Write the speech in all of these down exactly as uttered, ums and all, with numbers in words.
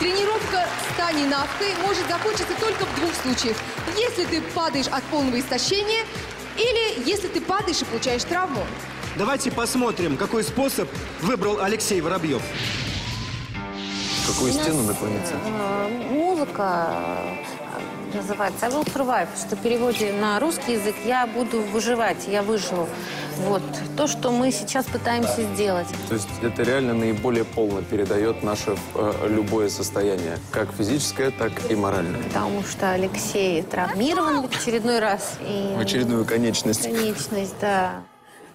Тренировка с Таней Навкой может закончиться только в двух случаях. Если ты падаешь от полного истощения или если ты падаешь и получаешь травму. Давайте посмотрим, какой способ выбрал Алексей Воробьев. Какую стену наклониться? Музыка называется I will survive, что в переводе на русский язык я буду выживать, я выживу. Вот. То, что мы сейчас пытаемся сделать. То есть это реально наиболее полно передает наше э, любое состояние, как физическое, так и моральное. Потому что Алексей травмирован в очередной раз. И... В очередную конечность. Конечность, да.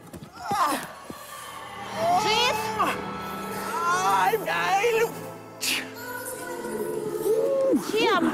Чем?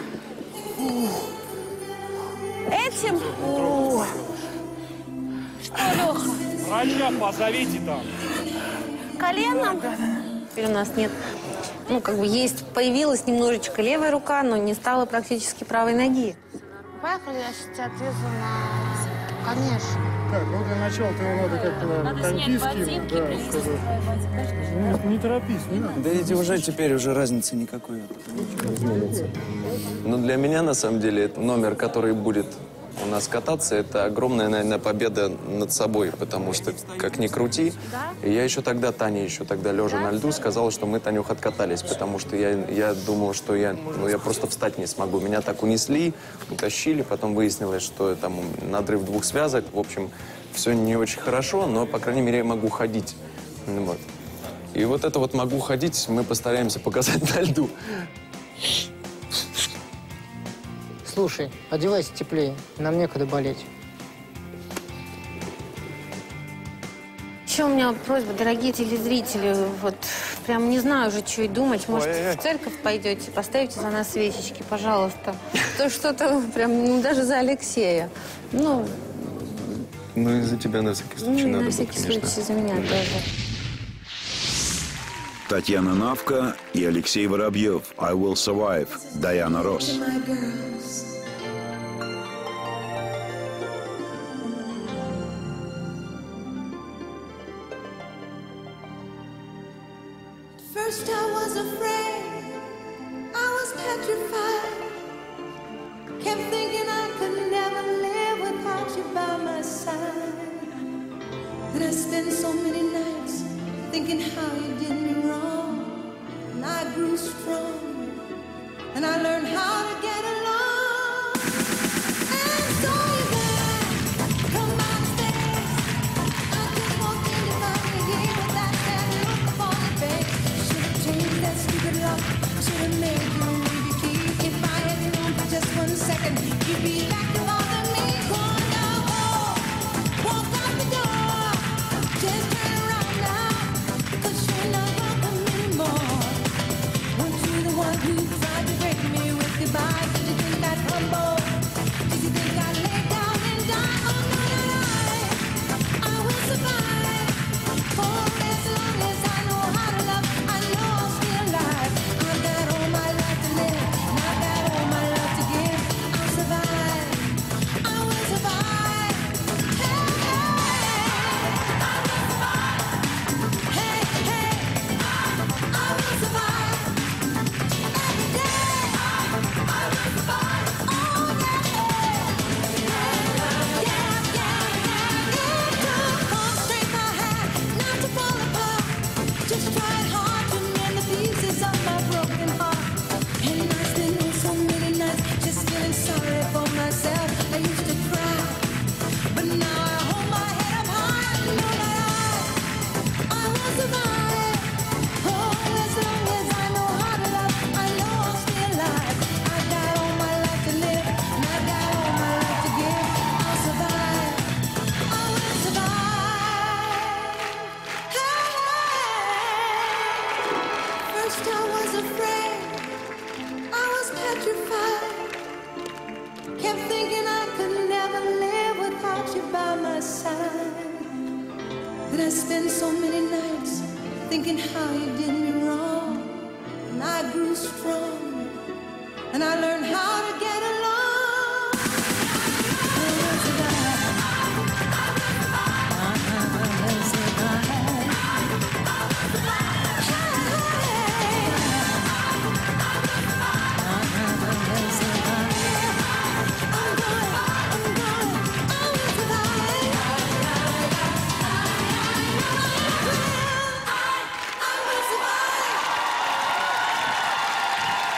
Этим? О. Что, Леха? Врача позовите там. Коленом? Теперь у нас нет. Ну, как бы есть, появилась немножечко левая рука, но не стало практически правой ноги. Поехали, я сейчас тебя отвезу на... Конечно. Так, ну для начала-то его надо как-то коньки скинуть, да, сказать. Не, не торопись, не надо. Да эти уже теперь уже разницы никакой не изменится. Но для меня, на самом деле, это номер, который будет у нас кататься, это огромная, наверное, победа над собой, потому что, как ни крути, я еще тогда, Таня еще тогда, лежа на льду, сказала, что мы, Танюх, откатались, потому что я, я думал, что я, ну, я просто встать не смогу. Меня так унесли, утащили, потом выяснилось, что там надрыв двух связок, в общем, все не очень хорошо, но, по крайней мере, я могу ходить. Вот. И вот это вот «могу ходить» мы постараемся показать на льду. Слушай, одевайся теплее, нам некогда болеть. Еще у меня просьба, дорогие телезрители, вот прям не знаю уже, что и думать. Может, Ой, в церковь пойдете, поставите за нас свечечки, пожалуйста. То что-то прям, ну, даже за Алексея. Ну, ну и за тебя на всякий случай ну, надо на всякий было, случай за меня тоже. Татьяна Навка и Алексей Воробьев. I will survive. Даяна Росс. First I was afraid, I was petrified. Kept thinking I could never live without you by my side. That I spent so many nights thinking how you did me wrong. And I grew strong, and I learned how to get along. And so you gotta come downstairs. I just walked in to find you here with that sad look on your face. Should've changed that stupid lock. Should've made you leave your key. If I had known for just one second, you'd be back to bother me. Go on now, oh, walk out the door. Just turn around now, 'cause you're not welcome anymore. Weren't you the one who tried to break me with goodbye? Did you think I'd humble? Did you think I'd lay down and die? Oh no, no, no, I will survive. For as long as I know how to love, I know I'll stay alive. I've got all my life to live, and I've got all my love to give. I'll survive, I will survive. Hey, hey, hey, hey, I will survive. Every day, I will survive. Oh yeah, yeah, yeah, yeah. It took all strength I had not to fall apart. Just tried hard to mend the pieces of my broken heart. And I spent so many nights just feeling sorry for myself. I used to cry, but now I hold my head up high and know that I, I will survive. Oh, as long as I know how to love, I know I'll stay alive. I've got all my life to live, and I've got all my life to give. I'll survive. I will survive. Hey, first I was afraid, I was petrified. Kept thinking I could never live without you by my side. That I spent so many nights thinking how you did me wrong. And I grew strong, and I learned how to get along. I will survive. I will survive. Hey,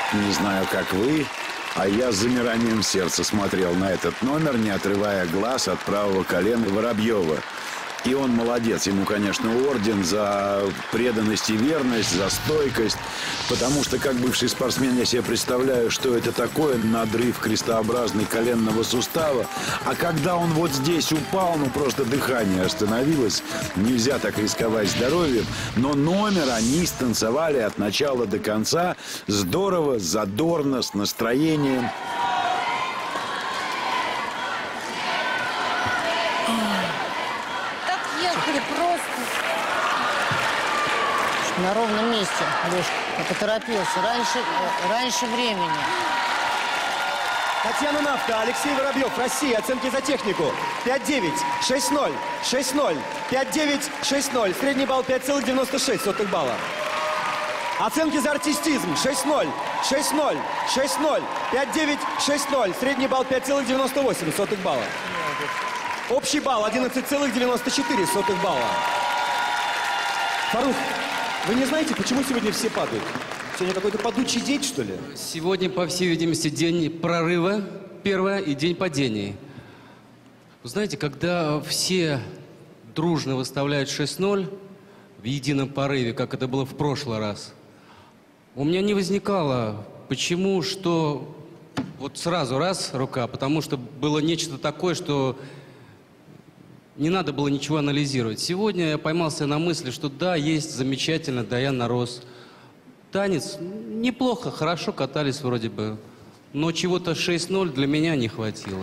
Не знаю, как вы, а я с замиранием сердца смотрел на этот номер, не отрывая глаз от правого колена Воробьева. И он молодец. Ему, конечно, орден за преданность и верность, за стойкость. Потому что, как бывший спортсмен, я себе представляю, что это такое надрыв крестообразный коленного сустава. А когда он вот здесь упал, ну просто дыхание остановилось. Нельзя так рисковать здоровьем. Но номер они станцевали от начала до конца. Здорово, задорно, с настроением. На ровном месте, Леш, я поторопился. Раньше, раньше времени. Татьяна Навка, Алексей Воробьев, Россия. Оценки за технику. пять девять, шесть ноль, шесть ноль, пять девять, шесть ноль. Средний балл пять целых девяносто шесть сотых балла. Оценки за артистизм. шесть ноль, шесть ноль, шесть ноль, пять девять, шесть ноль. Средний балл пять целых девяносто восемь сотых балла. Общий балл одиннадцать целых девяносто четыре сотых балла. Фарух, вы не знаете, почему сегодня все падают? Сегодня какой-то падучий день, что ли? Сегодня, по всей видимости, день прорыва, первое, и день падений. Вы знаете, когда все дружно выставляют шесть ноль в едином порыве, как это было в прошлый раз, у меня не возникало, почему, что вот сразу раз рука, потому что было нечто такое, что не надо было ничего анализировать. Сегодня я поймался на мысли, что да, есть замечательно Даяна Рос. Танец неплохо, хорошо катались вроде бы, но чего-то шесть ноль для меня не хватило.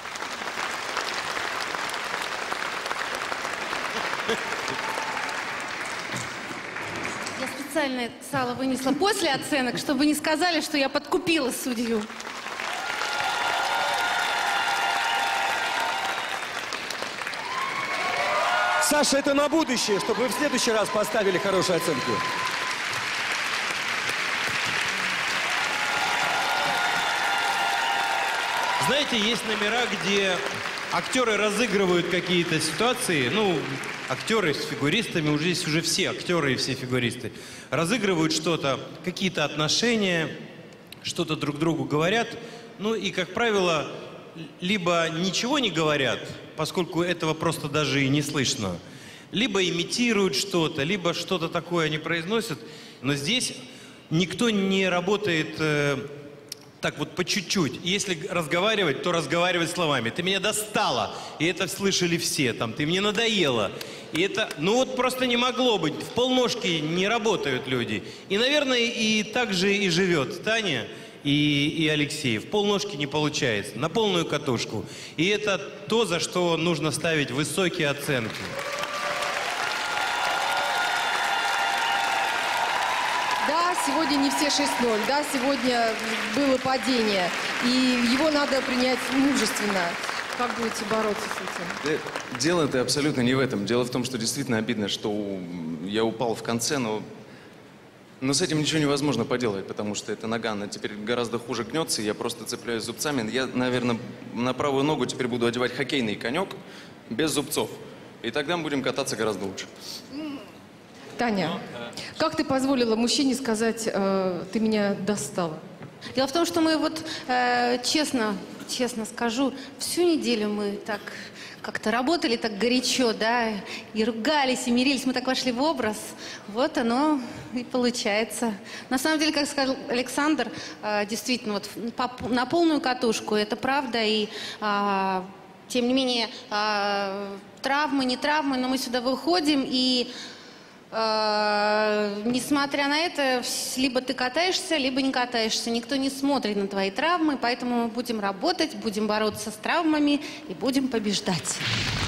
Я специально сало вынесла после оценок, чтобы не сказали, что я подкупила судью. Саша, это на будущее, чтобы вы в следующий раз поставили хорошие оценки. Знаете, есть номера, где актеры разыгрывают какие-то ситуации. Ну, актеры с фигуристами, уже здесь уже все актеры и все фигуристы. Разыгрывают что-то, какие-то отношения, что-то друг другу говорят. Ну и, как правило, либо ничего не говорят, поскольку этого просто даже и не слышно, либо имитируют что-то, либо что-то такое они произносят. Но здесь никто не работает э, так вот по чуть-чуть. Если разговаривать, то разговаривать словами. Ты меня достала, и это слышали все. Там, ты мне надоела. И это, ну вот просто не могло быть. В полножки не работают люди. И, наверное, и так же и живет Таня и, и Алексей. В полножки не получается, на полную катушку. И это то, за что нужно ставить высокие оценки. Да, сегодня не все шесть ноль, да, сегодня было падение, и его надо принять мужественно. Как будете бороться с этим? Дело-то абсолютно не в этом. Дело в том, что действительно обидно, что я упал в конце, но, но с этим ничего невозможно поделать, потому что эта нога, она теперь гораздо хуже гнется, и я просто цепляюсь зубцами. Я, наверное, на правую ногу теперь буду одевать хоккейный конек без зубцов, и тогда мы будем кататься гораздо лучше. Таня, как ты позволила мужчине сказать, э, ты меня достала? Дело в том, что мы вот, э, честно, честно скажу, всю неделю мы так как-то работали так горячо, да, и ругались, и мирились, мы так вошли в образ. Вот оно и получается. На самом деле, как сказал Александр, э, действительно, вот по, на полную катушку, это правда, и э, тем не менее, э, травмы, не травмы, но мы сюда выходим, и Uh, несмотря на это, либо ты катаешься, либо не катаешься. Никто не смотрит на твои травмы, поэтому будем работать, будем бороться с травмами и будем побеждать.